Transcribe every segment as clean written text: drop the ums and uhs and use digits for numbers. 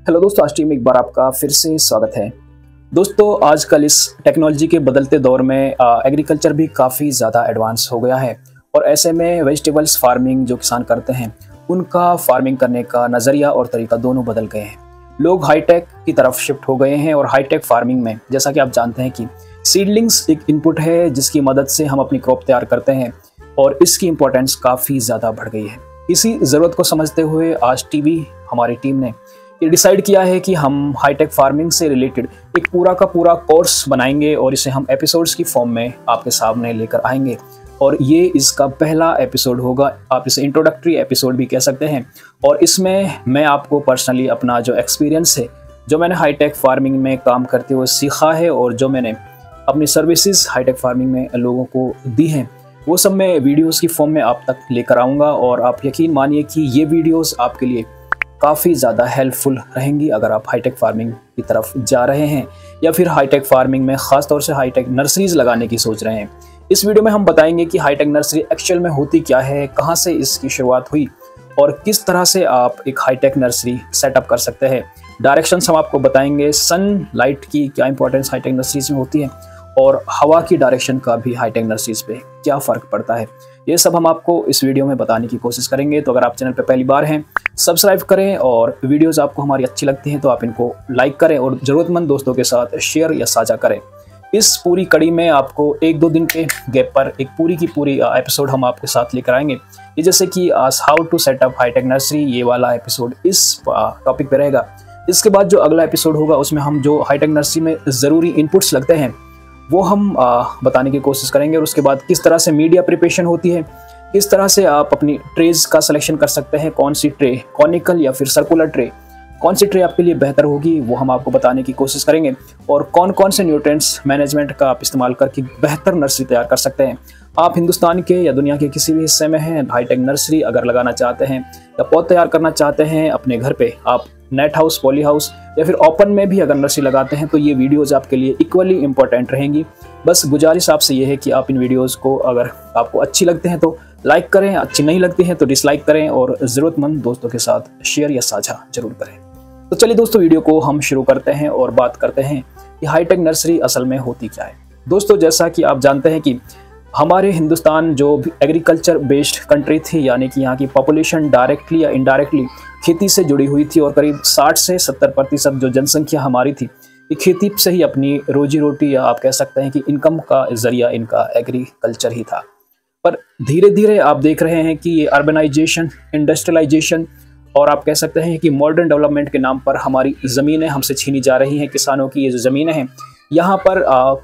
Hello दोस्तों, आज team एक बार आपका फिर से स्वागत है। दोस्तों, आजकल इस टेक्नोलॉजी के बदलते दौर में एग्रीकल्चर भी काफ़ी ज़्यादा एडवांस हो गया है और ऐसे में वेजिटेबल्स फार्मिंग जो किसान करते हैं उनका फार्मिंग करने का नज़रिया और तरीका दोनों बदल गए हैं। लोग हाईटेक की तरफ शिफ्ट हो गए हैं और हाईटेक फार्मिंग में जैसा कि आप जानते हैं कि सीडलिंग्स एक इनपुट है जिसकी मदद से हम अपनी क्रॉप तैयार करते हैं और इसकी इम्पोर्टेंस काफ़ी ज़्यादा बढ़ गई है। इसी ज़रूरत को समझते हुए आज हमारी टीम ने ये डिसाइड किया है कि हम हाईटेक फार्मिंग से रिलेटेड एक पूरा का पूरा कोर्स बनाएंगे और इसे हम एपिसोड्स की फॉर्म में आपके सामने लेकर आएंगे और ये इसका पहला एपिसोड होगा। आप इसे इंट्रोडक्टरी एपिसोड भी कह सकते हैं और इसमें मैं आपको पर्सनली अपना जो एक्सपीरियंस है, जो मैंने हाईटेक फार्मिंग में काम करते हुए सीखा है और जो मैंने अपनी सर्विसेज हाईटेक फार्मिंग में लोगों को दी हैं, वो सब मैं वीडियोज़ की फॉर्म में आप तक लेकर आऊँगा और आप यकीन मानिए कि ये वीडियोज़ आपके लिए काफ़ी ज़्यादा हेल्पफुल रहेंगी अगर आप हाईटेक फार्मिंग की तरफ जा रहे हैं या फिर हाईटेक फार्मिंग में ख़ास तौर से हाईटेक नर्सरीज लगाने की सोच रहे हैं। इस वीडियो में हम बताएंगे कि हाईटेक नर्सरी एक्चुअल में होती क्या है, कहाँ से इसकी शुरुआत हुई और किस तरह से आप एक हाईटेक नर्सरी सेटअप कर सकते हैं। डायरेक्शंस हम आपको बताएंगे, सनलाइट की क्या इंपॉर्टेंस हाईटेक नर्सरीज में होती है और हवा की डायरेक्शन का भी हाईटेक नर्सरीज पे क्या फ़र्क पड़ता है। ये सब हम आपको इस वीडियो में बताने की कोशिश करेंगे। तो अगर आप चैनल पर पहली बार हैं, सब्सक्राइब करें और वीडियोस आपको हमारी अच्छी लगती हैं तो आप इनको लाइक करें और ज़रूरतमंद दोस्तों के साथ शेयर या साझा करें। इस पूरी कड़ी में आपको 1-2 दिन के गैप पर एक पूरी की पूरी एपिसोड हम आपके साथ लेकर आएंगे। ये जैसे कि how to setup high tech nursery, ये वाला एपिसोड इस टॉपिक पे रहेगा। इसके बाद जो अगला एपिसोड होगा उसमें हम जो हाईटेक नर्सरी में ज़रूरी इनपुट्स लगते हैं वो हम बताने की कोशिश करेंगे और उसके बाद किस तरह से मीडिया प्रिपरेशन होती है, किस तरह से आप अपनी ट्रेज का सिलेक्शन कर सकते हैं, कौन सी ट्रे, कॉनिकल या फिर सर्कुलर ट्रे, कौन सी ट्रे आपके लिए बेहतर होगी वो हम आपको बताने की कोशिश करेंगे और कौन कौन से न्यूट्रिएंट्स मैनेजमेंट का आप इस्तेमाल करके बेहतर नर्सरी तैयार कर सकते हैं। आप हिंदुस्तान के या दुनिया के किसी भी हिस्से में हैं, हाईटेक नर्सरी अगर लगाना चाहते हैं या पौध तैयार करना चाहते हैं अपने घर पे, आप नेट हाउस, पॉली हाउस या फिर ओपन में भी अगर नर्सरी लगाते हैं तो ये वीडियोज़ आपके लिए इक्वली इंपॉर्टेंट रहेंगी। बस गुजारिश आपसे ये है कि आप इन वीडियोज़ को अगर आपको अच्छी लगते हैं तो लाइक करें, अच्छी नहीं लगती हैं तो डिसलाइक करें और ज़रूरतमंद दोस्तों के साथ शेयर या साझा जरूर करें। तो चलिए दोस्तों, वीडियो को हम शुरू करते हैं और बात करते हैं कि हाईटेक नर्सरी असल में होती क्या है। दोस्तों, जैसा कि आप जानते हैं कि हमारे हिंदुस्तान जो एग्रीकल्चर बेस्ड कंट्री थी, यानी कि यहाँ की पॉपुलेशन डायरेक्टली या इनडायरेक्टली खेती से जुड़ी हुई थी और करीब 60 से 70% जो जनसंख्या हमारी थी ये खेती से ही अपनी रोजी रोटी या आप कह सकते हैं कि इनकम का जरिया इनका एग्रीकल्चर ही था। पर धीरे धीरे आप देख रहे हैं कि ये अर्बनाइजेशन, इंडस्ट्रियलाइजेशन और आप कह सकते हैं कि मॉडर्न डेवलपमेंट के नाम पर हमारी ज़मीनें हमसे छीनी जा रही हैं। किसानों की ये जो ज़मीनें हैं यहाँ पर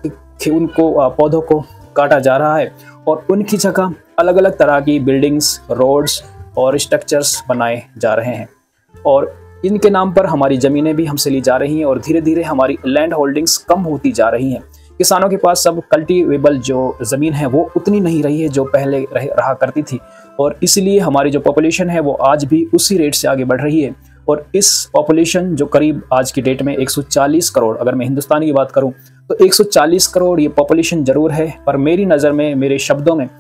उनको पौधों को काटा जा रहा है और उनकी जगह अलग अलग तरह की बिल्डिंग्स, रोड्स और स्ट्रक्चर्स बनाए जा रहे हैं और इनके नाम पर हमारी ज़मीनें भी हमसे ली जा रही हैं और धीरे धीरे हमारी लैंड होल्डिंग्स कम होती जा रही हैं। किसानों के पास सब कल्टीवेबल जो ज़मीन है वो उतनी नहीं रही है जो पहले रहा करती थी और इसलिए हमारी जो पॉपुलेशन है वो आज भी उसी रेट से आगे बढ़ रही है और इस पॉपुलेशन जो करीब आज की डेट में 140 करोड़, अगर मैं हिंदुस्तान की बात करूं तो 140 करोड़ ये पॉपुलेशन ज़रूर है, पर मेरी नज़र में, मेरे शब्दों में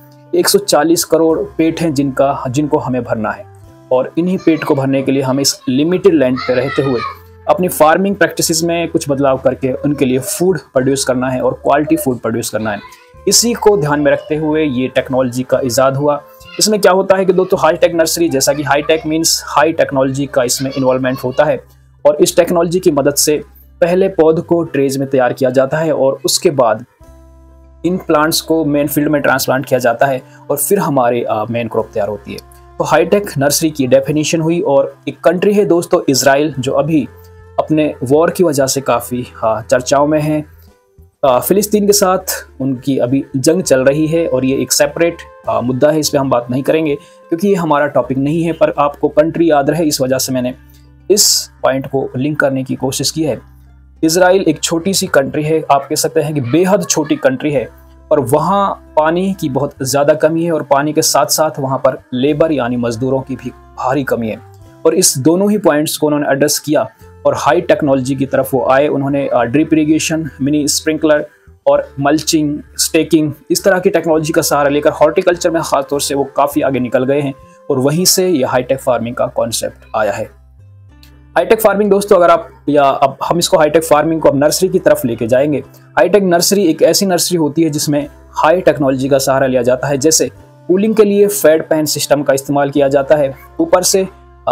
140 करोड़ पेट हैं जिनको हमें भरना है और इन्हीं पेट को भरने के लिए हमें इस लिमिटेड लैंड पे रहते हुए अपनी फार्मिंग प्रैक्टिसेस में कुछ बदलाव करके उनके लिए फूड प्रोड्यूस करना है और क्वालिटी फूड प्रोड्यूस करना है। इसी को ध्यान में रखते हुए ये टेक्नोलॉजी का इजाद हुआ। इसमें क्या होता है कि दोस्तों, हाईटेक नर्सरी, जैसा कि हाईटेक मीन्स हाई टेक्नोलॉजी का इसमें इन्वॉल्वमेंट होता है और इस टेक्नोलॉजी की मदद से पहले पौध को ट्रेज में तैयार किया जाता है और उसके बाद इन प्लांट्स को मेन फील्ड में ट्रांसप्लांट किया जाता है और फिर हमारे मेन क्रॉप तैयार होती है। तो हाईटेक नर्सरी की डेफिनेशन हुई और एक कंट्री है दोस्तों इजराइल, जो अभी अपने वॉर की वजह से काफ़ी चर्चाओं में है। फ़िलिस्तीन के साथ उनकी अभी जंग चल रही है और ये एक सेपरेट मुद्दा है, इस पर हम बात नहीं करेंगे क्योंकि ये हमारा टॉपिक नहीं है, पर आपको कंट्री याद रहे इस वजह से मैंने इस पॉइंट को लिंक करने की कोशिश की है। इजराइल एक छोटी सी कंट्री है, आप कह सकते हैं कि बेहद छोटी कंट्री है, पर वहाँ पानी की बहुत ज़्यादा कमी है और पानी के साथ साथ वहाँ पर लेबर यानी मज़दूरों की भी भारी कमी है और इस दोनों ही पॉइंट्स को उन्होंने एड्रेस किया और हाई टेक्नोलॉजी की तरफ वो आए। उन्होंने ड्रिप इरीगेशन, मिनी स्प्रिंकलर और मल्चिंग, स्टेकिंग, इस तरह की टेक्नोलॉजी का सहारा लेकर हॉर्टिकल्चर में ख़ास तौर से वो काफ़ी आगे निकल गए हैं और वहीं से ये हाईटेक फार्मिंग का कॉन्सेप्ट आया है। हाईटेक फार्मिंग दोस्तों, अगर आप या अब हम इसको हाईटेक फार्मिंग को अब नर्सरी की तरफ लेके जाएंगे। हाईटेक नर्सरी एक ऐसी नर्सरी होती है जिसमें हाई टेक्नोलॉजी का सहारा लिया जाता है। जैसे कूलिंग के लिए फेड पैन सिस्टम का इस्तेमाल किया जाता है, ऊपर से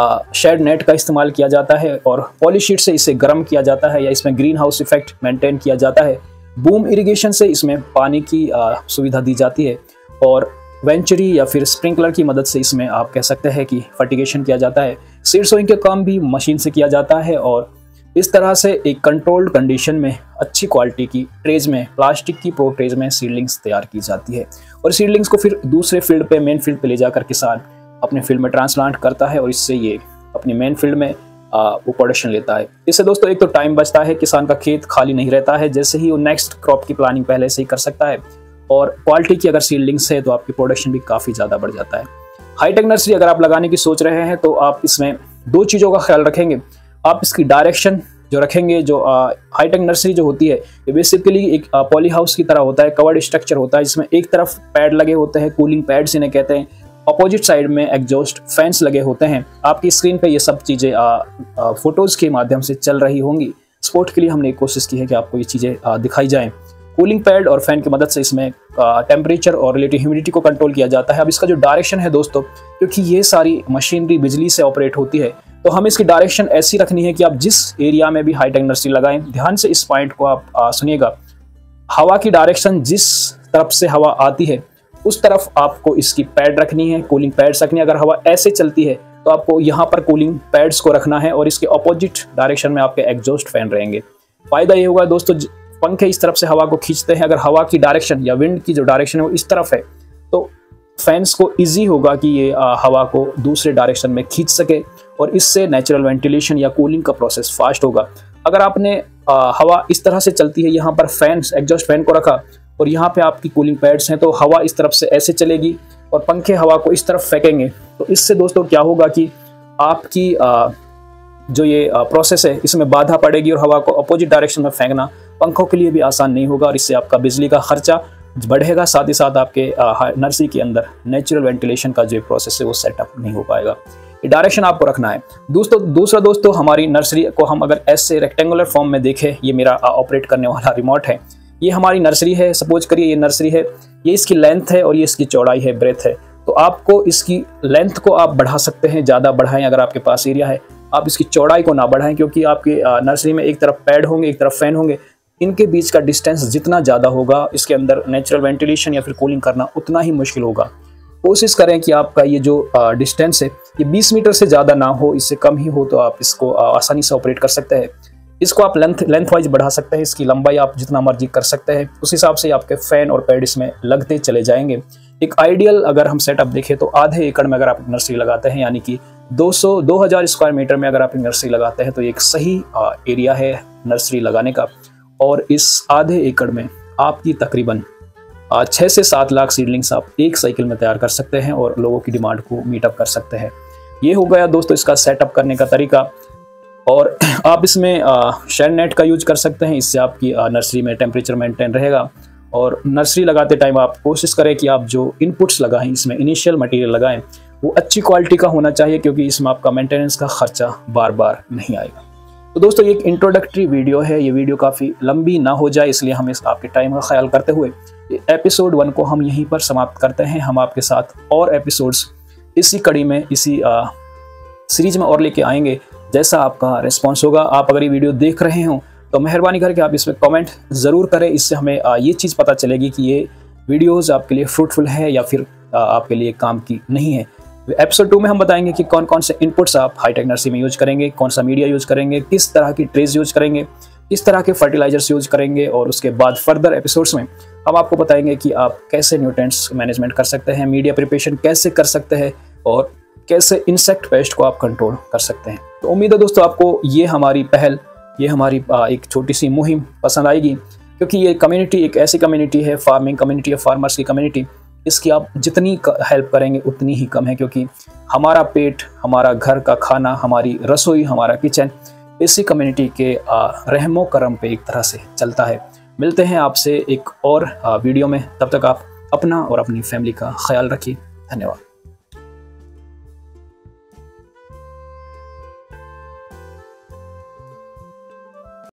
शेड नेट का इस्तेमाल किया जाता है और पॉलीशीट से इसे गर्म किया जाता है या इसमें ग्रीन हाउस इफेक्ट मेंटेन किया जाता है। बूम इरिगेशन से इसमें पानी की सुविधा दी जाती है और वेंचुरी या फिर स्प्रिंकलर की मदद से इसमें आप कह सकते हैं कि फर्टिगेशन किया जाता है। सीड सोइंग के काम भी मशीन से किया जाता है और इस तरह से एक कंट्रोल्ड कंडीशन में अच्छी क्वालिटी की ट्रेज में, प्लास्टिक की प्रो ट्रेज में सीडलिंग्स तैयार की जाती है और सीडलिंग्स को फिर दूसरे फील्ड पे, मेन फील्ड पे ले जाकर किसान अपने फील्ड में ट्रांसप्लांट करता है और इससे ये अपनी मेन फील्ड में वो प्रोडक्शन लेता है। इससे दोस्तों एक तो टाइम बचता है, किसान का खेत खाली नहीं रहता है, जैसे ही वो नेक्स्ट क्रॉप की प्लानिंग पहले से ही कर सकता है और क्वालिटी की अगर सीडलिंग्स है तो आपकी प्रोडक्शन भी काफ़ी ज़्यादा बढ़ जाता है। हाईटेक नर्सरी अगर आप लगाने की सोच रहे हैं तो आप इसमें दो चीज़ों का ख्याल रखेंगे। आप इसकी डायरेक्शन जो रखेंगे, जो हाईटेक नर्सरी जो होती है ये बेसिकली एक पॉली हाउस की तरह होता है, कवर्ड स्ट्रक्चर होता है जिसमें एक तरफ पैड लगे होते हैं, कूलिंग पैड्स इन्हें कहते हैं, अपोजिट साइड में एग्जॉस्ट फैंस लगे होते हैं। आपकी स्क्रीन पे ये सब चीज़ें फोटोज़ के माध्यम से चल रही होंगी। स्पोर्ट के लिए हमने कोशिश की है कि आपको ये चीज़ें दिखाई जाएँ। कूलिंग पैड और फैन की मदद से इसमें टेम्परेचर और रिलेटिव ह्यूमिडिटी को कंट्रोल किया जाता है। अब इसका जो डायरेक्शन है दोस्तों, क्योंकि ये सारी मशीनरी बिजली से ऑपरेट होती है तो हमें इसकी डायरेक्शन ऐसी रखनी है कि आप जिस एरिया में भी हाईटेक नर्सरी लगाएं, ध्यान से इस पॉइंट को आप सुनिएगा। हवा की डायरेक्शन जिस तरफ से हवा आती है उस तरफ आपको इसकी पैड रखनी है, कूलिंग पैड्स रखनी है। अगर हवा ऐसे चलती है तो आपको यहाँ पर कूलिंग पैड्स को रखना है और इसके अपोजिट डायरेक्शन में आपके एग्जॉस्ट फैन रहेंगे। फायदा ये होगा दोस्तों, पंखे इस तरफ से हवा को खींचते हैं, अगर हवा की डायरेक्शन या विंड की जो डायरेक्शन है वो इस तरफ है तो फैंस को इजी होगा कि ये हवा को दूसरे डायरेक्शन में खींच सके और इससे नेचुरल वेंटिलेशन या कूलिंग का प्रोसेस फास्ट होगा। अगर आपने हवा इस तरह से चलती है, यहाँ पर फैंस एग्जॉस्ट फैन को रखा और यहाँ पे आपकी कूलिंग पैड्स हैं, तो हवा इस तरफ से ऐसे चलेगी और पंखे हवा को इस तरफ फेंकेंगे। तो इससे दोस्तों क्या होगा कि आपकी जो ये प्रोसेस है इसमें बाधा पड़ेगी और हवा को अपोजिट डायरेक्शन में फेंकना पंखों के लिए भी आसान नहीं होगा और इससे आपका बिजली का खर्चा बढ़ेगा। साथ ही साथ आपके नर्सरी के अंदर नेचुरल वेंटिलेशन का जो प्रोसेस है वो सेटअप नहीं हो पाएगा। ये डायरेक्शन आपको रखना है दूसरा दोस्तों, हमारी नर्सरी को हम अगर ऐसे रेक्टेंगुलर फॉर्म में देखें, ये मेरा ऑपरेट करने वाला रिमोट है, ये हमारी नर्सरी है। सपोज करिए ये नर्सरी है, ये इसकी लेंथ है और ये इसकी चौड़ाई है, ब्रेथ है। तो आपको इसकी लेंथ को आप बढ़ा सकते हैं, ज़्यादा बढ़ाएं अगर आपके पास एरिया है। आप इसकी चौड़ाई को ना बढ़ाएं क्योंकि आपकी नर्सरी में एक तरफ पैड होंगे, एक तरफ फैन होंगे, इनके बीच का डिस्टेंस जितना ज़्यादा होगा इसके अंदर नेचुरल वेंटिलेशन या फिर कूलिंग करना उतना ही मुश्किल होगा। कोशिश करें कि आपका ये जो डिस्टेंस है ये 20 मीटर से ज़्यादा ना हो, इससे कम ही हो तो आप इसको आसानी से ऑपरेट कर सकते हैं। इसको आप लेंथ वाइज बढ़ा सकते हैं, इसकी लंबाई आप जितना मर्जी कर सकते हैं, उस हिसाब से आपके फैन और पैड इसमें लगते चले जाएंगे। एक आइडियल अगर हम सेटअप देखें तो आधे एकड़ में अगर आप नर्सरी लगाते हैं, यानी कि 2000 स्क्वायर मीटर में अगर आप नर्सरी लगाते हैं तो एक सही एरिया है नर्सरी लगाने का। और इस आधे एकड़ में आपकी तकरीबन 6 से 7 लाख सीडलिंग्स आप एक साइकिल में तैयार कर सकते हैं और लोगों की डिमांड को मीटअप कर सकते हैं। ये हो गया दोस्तों इसका सेटअप करने का तरीका। और आप इसमें शेड नेट का यूज कर सकते हैं, इससे आपकी नर्सरी में टेम्परेचर मेंटेन रहेगा। और नर्सरी लगाते टाइम आप कोशिश करें कि आप जो इनपुट्स लगाएं, इसमें इनिशियल मटेरियल लगाएं, वो अच्छी क्वालिटी का होना चाहिए क्योंकि इसमें आपका मेंटेनेंस का खर्चा बार बार नहीं आएगा। तो दोस्तों ये एक इंट्रोडक्टरी वीडियो है, ये वीडियो काफ़ी लंबी ना हो जाए इसलिए हम इस आपके टाइम का ख्याल करते हुए एपिसोड 1 को हम यहीं पर समाप्त करते हैं। हम आपके साथ और एपिसोड्स इसी कड़ी में, इसी सीरीज में और लेके आएंगे जैसा आपका रिस्पॉन्स होगा। आप अगर ये वीडियो देख रहे हो तो मेहरबानी करके आप इसमें कमेंट ज़रूर करें, इससे हमें ये चीज़ पता चलेगी कि ये वीडियोज़ आपके लिए फ्रूटफुल है या फिर आपके लिए काम की नहीं है। एपिसोड 2 में हम बताएंगे कि कौन कौन से इनपुट्स आप हाईटेक नर्सरी में यूज करेंगे, कौन सा मीडिया यूज करेंगे, किस तरह की ट्रेज यूज करेंगे, किस तरह के फर्टिलाइजर्स यूज करेंगे। और उसके बाद फर्दर एपिसोड्स में हम आपको बताएंगे कि आप कैसे न्यूट्रिएंट्स मैनेजमेंट कर सकते हैं, मीडिया प्रिपरेशन कैसे कर सकते हैं और कैसे इंसेक्ट पेस्ट को आप कंट्रोल कर सकते हैं। तो उम्मीद है दोस्तों आपको ये हमारी पहल, ये हमारी एक छोटी सी मुहिम पसंद आएगी क्योंकि ये कम्युनिटी एक ऐसी कम्युनिटी है, फार्मिंग कम्युनिटी है, फार्मर्स की कम्युनिटी, इसकी आप जितनी हेल्प करेंगे उतनी ही कम है क्योंकि हमारा पेट, हमारा घर का खाना, हमारी रसोई, हमारा किचन इसी कम्युनिटी के रहमो करम पे एक तरह से चलता है। मिलते हैं आपसे एक और वीडियो में, तब तक आप अपना और अपनी फैमिली का ख्याल रखिए। धन्यवाद।